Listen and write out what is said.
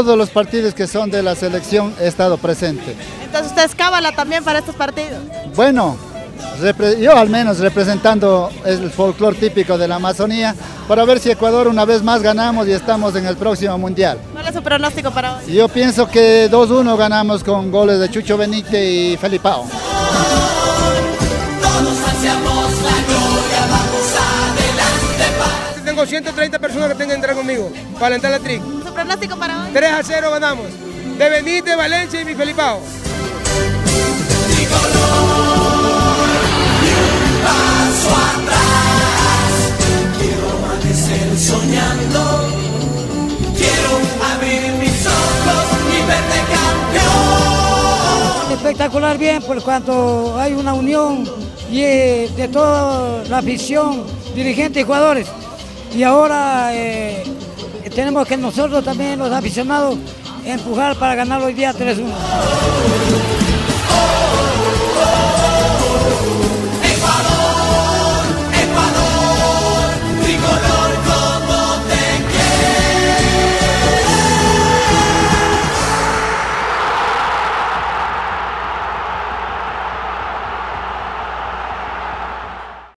todos los partidos que son de la selección he estado presente. Entonces usted es cábala también para estos partidos. Bueno, yo al menos representando el folclore típico de la Amazonía, para ver si Ecuador una vez más ganamos y estamos en el próximo Mundial. ¿Cuál es su pronóstico para hoy? Yo pienso que 2-1 ganamos con goles de Chucho Benítez y Felipao. Todos ansiamos la gloria, vamos adelante. Tengo 130 personas que tengan que entrar conmigo para alentar la trick. ¿Su pronóstico para hoy? 3-0 ganamos. De Benítez, Valencia y mi Felipao. Paso atrás, quiero amanecer soñando, quiero abrir mis ojos y verte campeón. Espectacular bien, por cuanto hay una unión y de toda la afición, dirigentes y jugadores. Y ahora tenemos que nosotros también, los aficionados, empujar para ganar hoy día 3-1.